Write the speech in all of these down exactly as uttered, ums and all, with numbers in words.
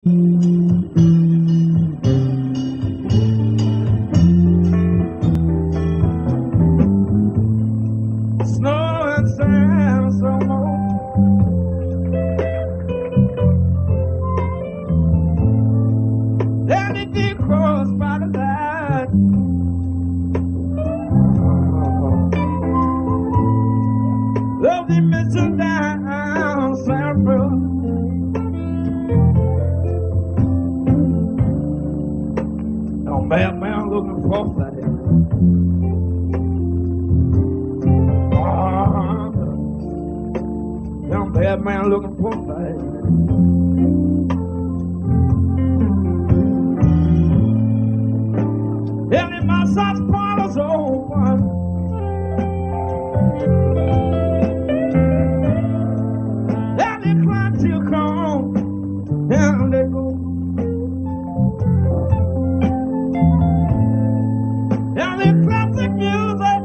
Snow and sand so much. Then it did cross by the line. Love the missing down Sanford. No bad man looking for that. Young bad man looking for a fight. And in my son's parlor's over. And they climb till come. And they go. And they clap the music.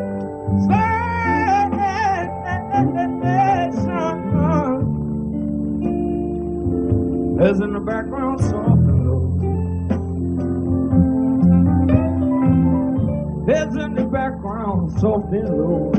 As in the background, soft and low. As in the background, soft and low.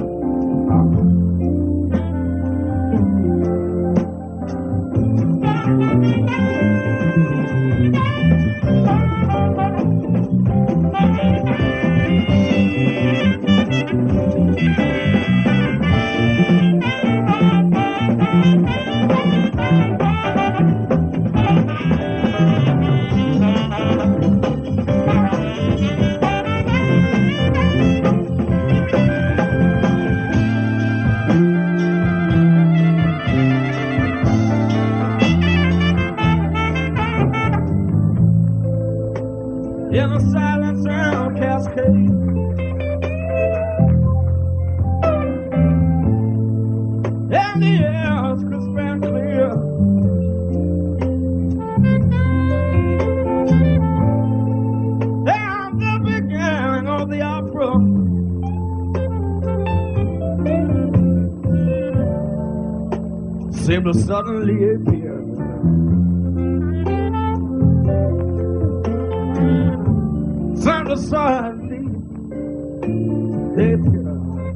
In the silence sound cascade, and the air's crisp and clear. And the beginning of the opera. Seemed to suddenly appear. Seemed to suddenly appear.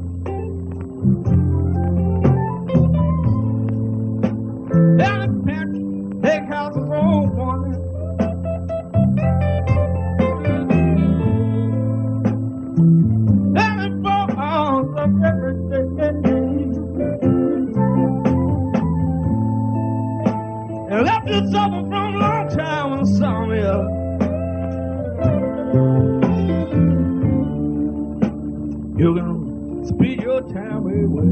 And the bench, big house is open. And the bones of every day. And left this over from a long time when I saw me up. You can speed your time away.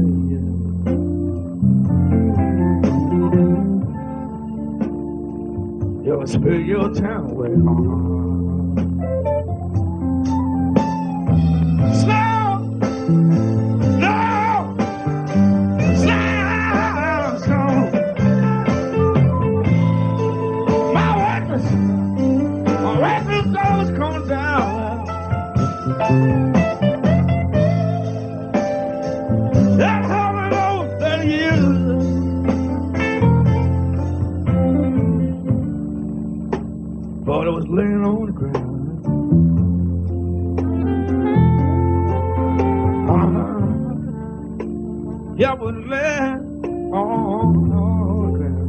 You can speed your time away. Slow, slow, slow, slow. My reckless, my reckless always comes down. That happened over thirty years. But I was laying on the ground. Uh-huh. Yeah, I was laying on the ground.